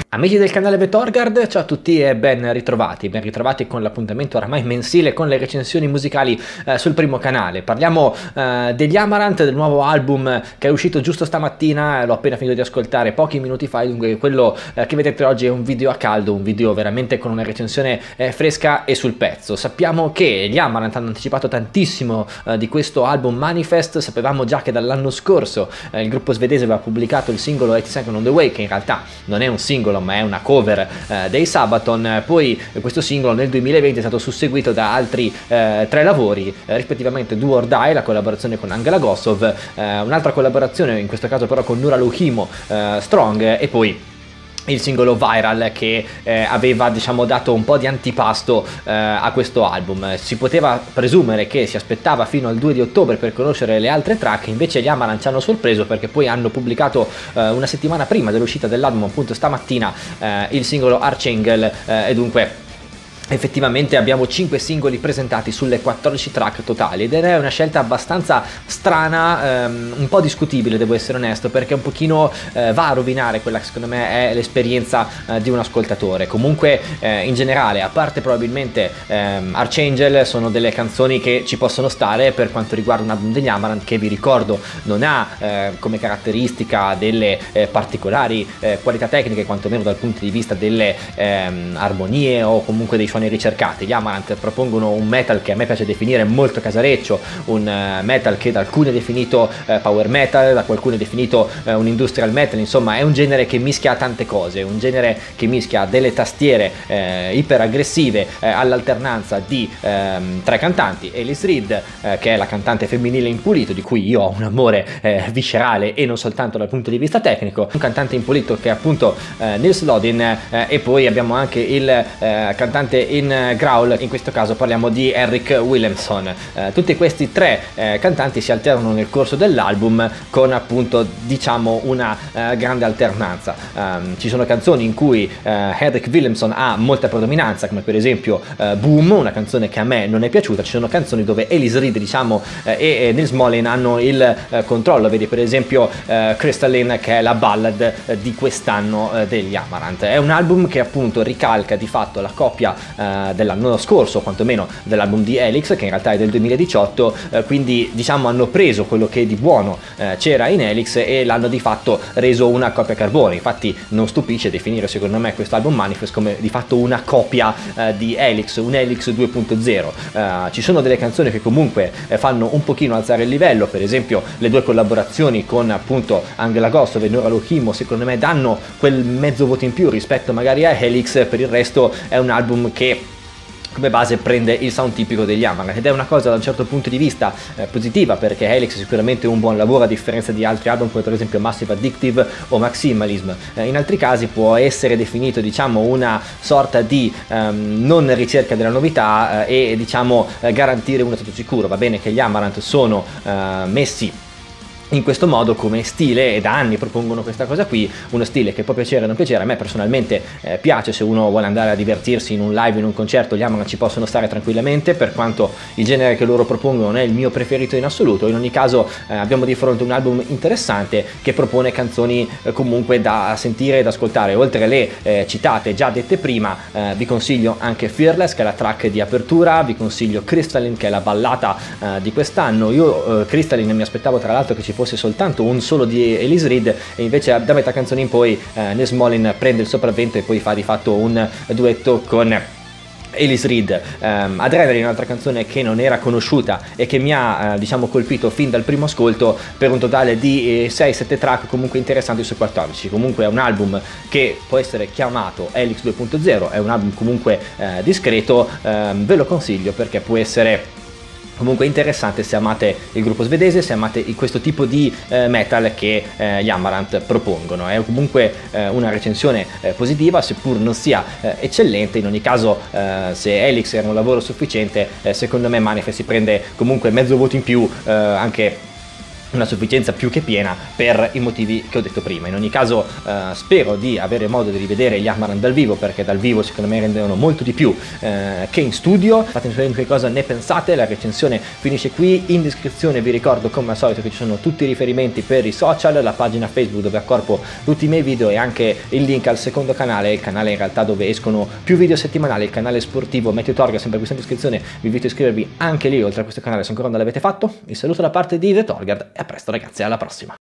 Amici del canale Vetorgard, ciao a tutti e ben ritrovati con l'appuntamento oramai mensile con le recensioni musicali sul primo canale. Parliamo degli Amaranth, del nuovo album che è uscito giusto stamattina, l'ho appena finito di ascoltare pochi minuti fa, dunque quello che vedete oggi è un video a caldo, un video veramente con una recensione fresca e sul pezzo. Sappiamo che gli Amaranth hanno anticipato tantissimo di questo album Manifest, sapevamo già che dall'anno scorso il gruppo svedese aveva pubblicato il singolo 82nd on the Way, che in realtà non è un singolo ma è una cover dei Sabaton. Poi questo singolo nel 2020 è stato susseguito da altri tre lavori, rispettivamente Do or Die, la collaborazione con Angela Gossov, un'altra collaborazione in questo caso però con Nura Luchimo, Strong, e poi il singolo Viral che aveva dato un po' di antipasto a questo album. Si poteva presumere che si aspettava fino al 2 di ottobre per conoscere le altre track, invece gli Amaranth ci hanno sorpreso perché poi hanno pubblicato una settimana prima dell'uscita dell'album, appunto stamattina, il singolo Archangel, e dunque effettivamente abbiamo 5 singoli presentati sulle 14 track totali, ed è una scelta abbastanza strana, un po' discutibile, devo essere onesto, perché un pochino va a rovinare quella che secondo me è l'esperienza di un ascoltatore. Comunque in generale, a parte probabilmente Archangel, sono delle canzoni che ci possono stare per quanto riguarda un album degli Amaranth che, vi ricordo, non ha come caratteristica delle particolari qualità tecniche, quantomeno dal punto di vista delle armonie o comunque dei suoni ricercati. Gli Amaranth propongono un metal che a me piace definire molto casareccio, un metal che da alcuni è definito power metal, da qualcuno è definito un industrial metal, insomma è un genere che mischia tante cose, un genere che mischia delle tastiere iper aggressive all'alternanza di tre cantanti: Ellis Reed, che è la cantante femminile Impulito, di cui io ho un amore viscerale e non soltanto dal punto di vista tecnico, un cantante Impulito che è appunto Nils Lodin, e poi abbiamo anche il cantante in growl, in questo caso parliamo di Henrik Wilhelmsson. Tutti questi tre cantanti si alternano nel corso dell'album con appunto una grande alternanza. Ci sono canzoni in cui Henrik Wilhelmsson ha molta predominanza, come per esempio Boom, una canzone che a me non è piaciuta. Ci sono canzoni dove Ellis Reed e Nils Molin hanno il controllo, vedi per esempio Crystalline, che è la ballad di quest'anno degli Amaranth. È un album che appunto ricalca di fatto la coppia dell'anno scorso, quantomeno dell'album di Helix, che in realtà è del 2018, quindi hanno preso quello che di buono c'era in Helix e l'hanno di fatto reso una copia carbone. Infatti non stupisce definire secondo me questo album Manifest come di fatto una copia di Helix, un Helix 2.0. Ci sono delle canzoni che comunque fanno un pochino alzare il livello, per esempio le due collaborazioni con appunto Angela Gossov e Nura Luchimo secondo me danno quel mezzo voto in più rispetto magari a Helix. Per il resto è un album che come base prende il sound tipico degli Amaranth, ed è una cosa da un certo punto di vista positiva, perché Helix è sicuramente un buon lavoro a differenza di altri album come per esempio Massive Addictive o Maximalism. In altri casi può essere definito una sorta di non ricerca della novità e garantire uno stato sicuro. Va bene che gli Amaranth sono messi in questo modo come stile e da anni propongono questa cosa qui, uno stile che può piacere o non piacere. A me personalmente piace. Se uno vuole andare a divertirsi in un live, in un concerto, gli Amaranth ci possono stare tranquillamente, per quanto il genere che loro propongono non è il mio preferito in assoluto. In ogni caso abbiamo di fronte un album interessante che propone canzoni comunque da sentire e da ascoltare. Oltre le citate già dette prima, vi consiglio anche Fearless, che è la track di apertura, vi consiglio Crystalline, che è la ballata di quest'anno. Io Crystalline mi aspettavo tra l'altro che ci fosse soltanto un solo di Ellis Reed, e invece da metà canzone in poi Nils Molin prende il sopravvento e poi fa di fatto un duetto con Ellis Reed. Adrenaline è un'altra canzone che non era conosciuta e che mi ha colpito fin dal primo ascolto, per un totale di 6-7 track comunque interessanti su 14. Comunque è un album che può essere chiamato Helix 2.0, è un album comunque discreto, ve lo consiglio perché può essere comunque interessante se amate il gruppo svedese, se amate questo tipo di metal che gli Amaranth propongono. È comunque una recensione positiva, seppur non sia eccellente. In ogni caso se Helix era un lavoro sufficiente, secondo me Manifest si prende comunque mezzo voto in più, anche una sufficienza più che piena per i motivi che ho detto prima. In ogni caso spero di avere modo di rivedere gli Amaranth dal vivo, perché dal vivo secondo me rendono molto di più che in studio. Fatemi sapere che cosa ne pensate. La recensione finisce qui. In descrizione vi ricordo come al solito che ci sono tutti i riferimenti per i social, la pagina Facebook dove accorpo tutti i miei video e anche il link al secondo canale, il canale in realtà dove escono più video settimanali, il canale sportivo Meteo Torga, sempre qui in descrizione. Vi invito a iscrivervi anche lì oltre a questo canale se ancora non l'avete fatto. Vi saluto da parte di The Torgard e a presto ragazzi, alla prossima!